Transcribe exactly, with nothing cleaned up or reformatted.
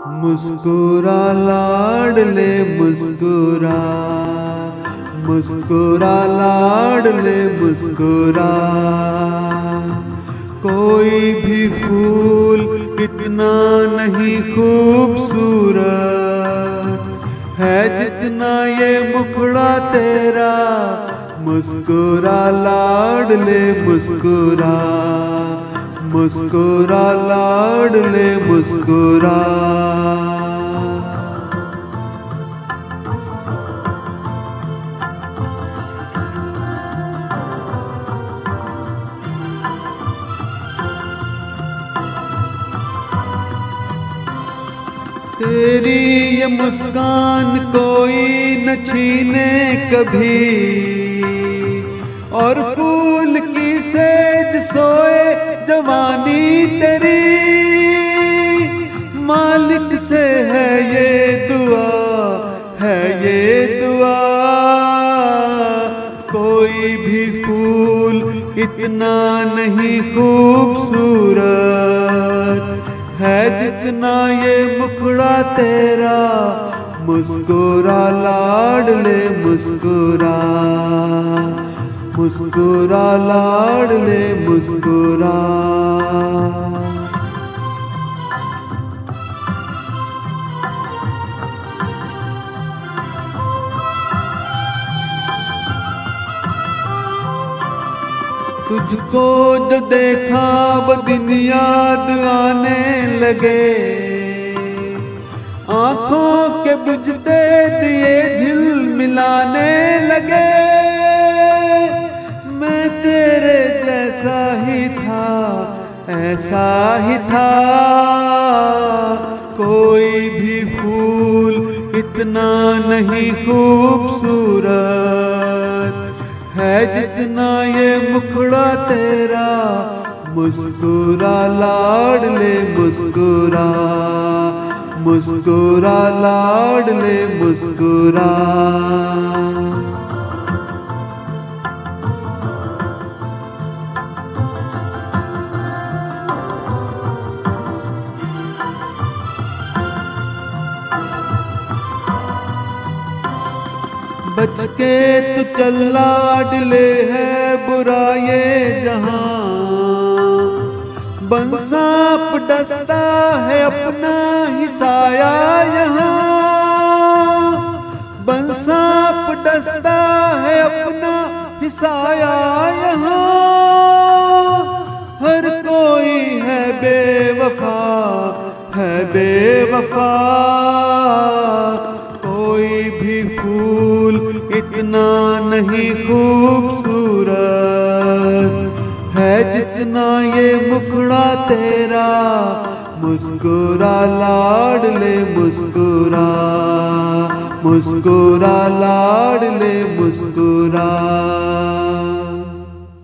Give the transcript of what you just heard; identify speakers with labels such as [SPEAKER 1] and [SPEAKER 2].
[SPEAKER 1] मुस्कुरा लाडले मुस्कुरा, मुस्कुरा लाडले मुस्कुरा। कोई भी फूल इतना नहीं खूबसूरत है जितना ये मुखड़ा तेरा। मुस्कुरा लाडले मुस्कुरा, मुस्कुरा लाडले मुस्कुरा। तेरी ये मुस्कान कोई न छीने कभी, और फूल की सेज सोए जवानी तेरी। मालिक से है ये दुआ, है ये दुआ। कोई भी फूल इतना नहीं खूबसूरत है जितना ये मुखड़ा तेरा। मुस्कुरा लाडले मुस्कुरा, मुस्कुरा लाडले मुस्कुरा। तुझको जो देखा वो दिन याद आने लगे, आंखों के बुझते दिए झिलमिलाने लगे। मैं तेरे जैसा ही था, ऐसा ही था। कोई भी फूल इतना नहीं खूबसूरत है जितना ये मुखड़ा तेरा। मुस्कुरा लाडले मुस्कुरा, मुस्कुरा लाडले मुस्कुरा। बच के तू चल लाडले है बुरा ये जहां। बंसाप डसता है अपना ही साया यहाँ। बंसाप डसता है अपना ही साया यहाँ। हर कोई है बेवफा, है बेवफा। कोई भी फूल इतना नहीं खूबसूरत है जितना ये मुखड़ा तेरा। मुस्कुरा लाडले मुस्कुरा, मुस्कुरा लाडले मुस्कुरा।